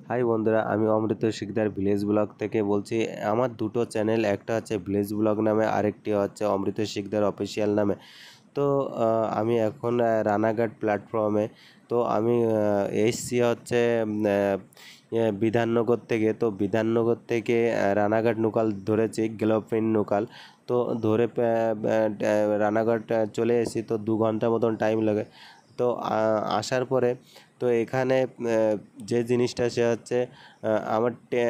High বন্ধুরা, আমি অমৃত Sikdar village blog থেকে বলছি। আমার দুটো চ্যানেল, একটা হচ্ছে ভিলেজ ব্লগ নামে, আরেকটি হচ্ছে অমৃত শিকদার অফিসিয়াল নামে। তো আমি এখন রানাঘাট প্ল্যাটফর্মে। তো আমি এসছি হচ্ছে বিধাননগর থেকে। তো বিধাননগর থেকে রানাঘাট লোকাল ধরেছি, গ্লোফিন লোকাল। তো ধরে রানাঘাট চলে এসেছি। তো 2 ঘন্টা মতন টাইম লাগে। তো আসার পরে তো এখানে যে জিনিসটা সে হচ্ছে আমার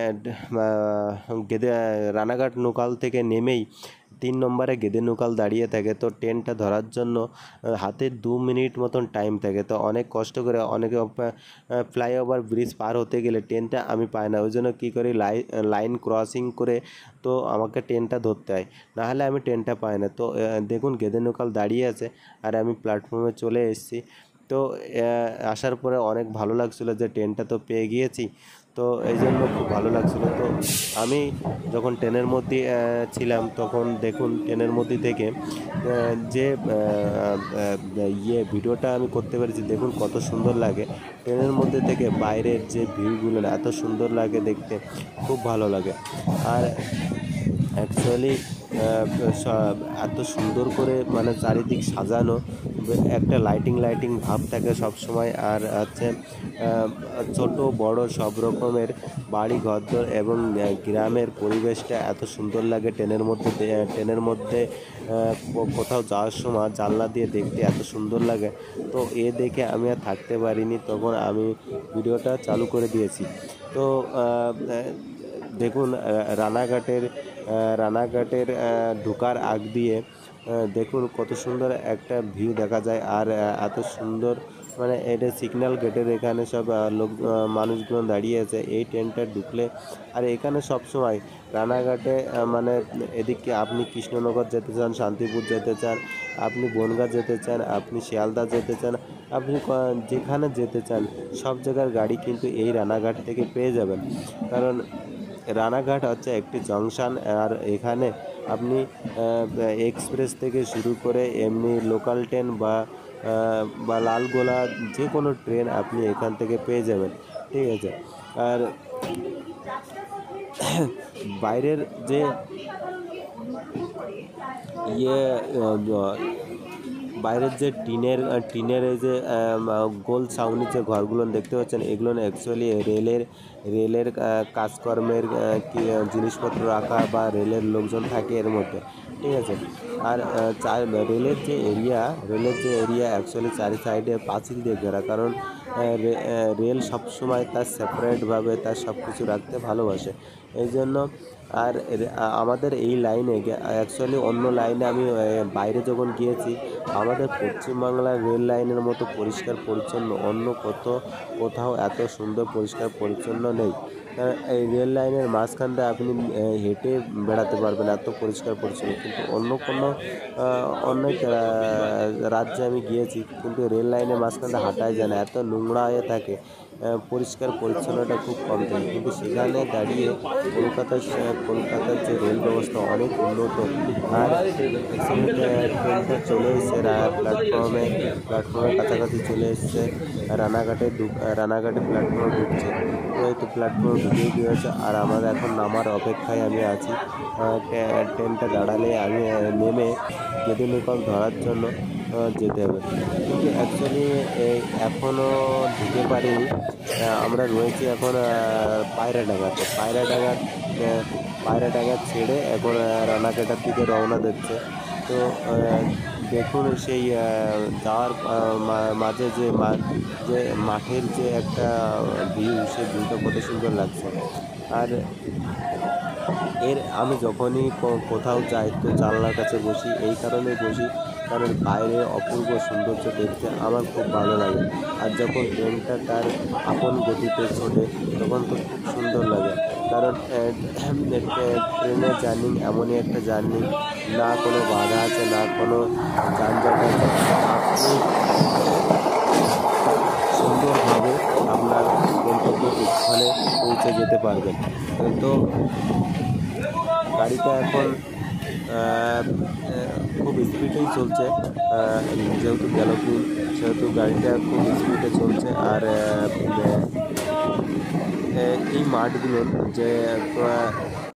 গেদে রানাঘাট লোকাল থেকে নেমেই 3 নম্বরে গেদে লোকাল দাঁড়িয়ে থাকে। তো ট্রেনটা ধরার জন্য হাতে 2 মিনিট মতন টাইম থাকে। তো অনেক কষ্ট করে অনেকে ফ্লাইওভার ব্রিজ পার হতে গেলে ট্রেনটা আমি পাই না, ওই জন্য কী করি, লাইন ক্রসিং করে তো আমাকে ট্রেনটা ধরতে হয়, নাহলে আমি ট্রেনটা পাই না। তো দেখুন গেদে লোকাল দাঁড়িয়ে আছে আর আমি প্ল্যাটফর্মে চলে এসেছি। তো আসার পরে অনেক ভালো লাগছিলো যে ট্রেনটা তো পেয়ে গিয়েছি। তো এই জন্য খুব ভালো লাগছিলো। তো আমি যখন ট্রেনের মধ্যে ছিলাম তখন দেখুন ট্রেনের মধ্যে থেকে যে ভিডিওটা আমি করতে পেরেছি। দেখুন কত সুন্দর লাগে ট্রেনের মধ্যে থেকে, বাইরের যে ভিউগুলো এত সুন্দর লাগে দেখতে, খুব ভালো লাগে। আর অ্যাকচুয়ালি এত সুন্দর করে মানে চারিদিক সাজানো, একটা লাইটিং ভাব থাকে সব সময়। আর হচ্ছে ছোট বড় সব রকমের বাড়ি ঘরদোর এবং গ্রামের পরিবেশটা এত সুন্দর লাগে ট্রেনের মধ্যে কোথাও যাওয়ার সময় জানলা দিয়ে দেখতে এত সুন্দর লাগে। তো দেখে আমি আর থাকতে পারিনি, তখন আমি ভিডিওটা চালু করে দিয়েছি। তো দেখুন রানাঘাটের ঢোকার আগ দিয়ে দেখুন কত সুন্দর একটা ভিউ দেখা যায়। আর এত সুন্দর মানে এটা সিগন্যাল গেটের এখানে সব মানুষগুলো দাঁড়িয়ে আছে এই ট্রেনটা ঢুকলে। আর এখানে সব সময় রানাঘাটে মানে এদিকে আপনি কৃষ্ণনগর যেতে চান, শান্তিপুর যেতে চান, আপনি বনগাঁ যেতে চান, আপনি শিয়ালদা যেতে চান, আপনি যেখানে যেতে চান সব জায়গার গাড়ি কিন্তু এই রানাঘাট থেকে পেয়ে যাবেন। কারণ রানাঘাট হচ্ছে একটি জংশন। আর এখানে আপনি এক্সপ্রেস থেকে শুরু করে এমনি লোকাল ট্রেন বা লালগোলা যে কোনো ট্রেন আপনি এখান থেকে পেয়ে যাবেন, ঠিক আছে। আর বাইরের যে বাইরের যে টিনের এই যে গোল ছাউনি যে ঘরগুলো দেখতে পাচ্ছেন, এগুলো অ্যাকচুয়ালি রেলের কাজকর্মের জিনিসপত্র রাখা বা রেলের লোকজন থাকে এর মধ্যে, ঠিক আছে। আর রেলের যে এরিয়া অ্যাকচুয়ালি চারি সাইডে পাঁচিল দিয়ে ঘেরা, কারণ রেল সবসময় তার সেপারেটভাবে তার সব কিছু রাখতে ভালোবাসে, এই জন্য। আর আমাদের এই লাইনে অ্যাকচুয়ালি অন্য লাইনে আমি বাইরে যখন গিয়েছি, আমাদের পশ্চিমবাংলার রেল লাইনের মতো পরিষ্কার পরিচ্ছন্ন অন্য কোথাও এত সুন্দর পরিষ্কার পরিচ্ছন্ন নেই। এই রেল লাইনের মাঝখান দিয়ে আপনি হেঁটে বেড়াতে পারবেন, এত পরিষ্কার পরিচ্ছন্ন। কিন্তু অন্য রাজ্যে আমি গিয়েছি, কিন্তু রেল লাইনের মাঝখান দিয়ে হাঁটাই যায় না, এত নোংরা হয়ে থাকে, পরিষ্কার পরিচ্ছন্নতা খুব কম থাকে। কিন্তু সেখানে দাঁড়িয়ে কলকাতার যে রেল ব্যবস্থা অনেক উন্নত। আর ট্রেনটা চলে এসছে প্ল্যাটফর্মের কাছাকাছি চলে এসছে, রানাঘাটে প্ল্যাটফর্মে ঢুকছে। তো এই তো প্ল্যাটফর্মে ঢুকে গিয়েছে আর আমার এখন নামার অপেক্ষায় আমি আছি। ট্রেনটা দাঁড়ালে আমি নেমে গেদে লোকাল ধরার জন্য যেতে হবে। কিন্তু অ্যাকচুয়ালি এখনও ঢুকে পারিনি। আমরা রয়েছি এখন পায়রাডাঙ্গা ছেড়ে এখন রানাঘাটের দিকে রওনা দিচ্ছে। তো দেখুন সেই যাওয়ার মাঝে যে মাঠের যে একটা ভিউ, সেই ভিউটা কত সুন্দর লাগছে। আর আমি যখনই কোথাও যাই তো জানলার কাছে বসি, এই কারণেই বসি কারণ বাইরে অপূর্ব সৌন্দর্য দেখতে আমার খুব ভালো লাগে। আর যখন ট্রেনটা তার আপন গতিতে ছোটে তখন তো খুব সুন্দর লাগে। কারণ ট্রেনের জার্নি এমনই একটা জার্নি, না কোনো বাধা আছে, না কোনো যানজট আছে, আপনি সুন্দরভাবে আপনার গন্তব্যস্থলে পৌঁছে যেতে পারবেন। তো গাড়িটা এখন খুব স্পিডেই চলছে, যেহেতু সেহেতু গাড়িটা খুব স্পিডে চলছে। আর এই মাঠগুলোর যে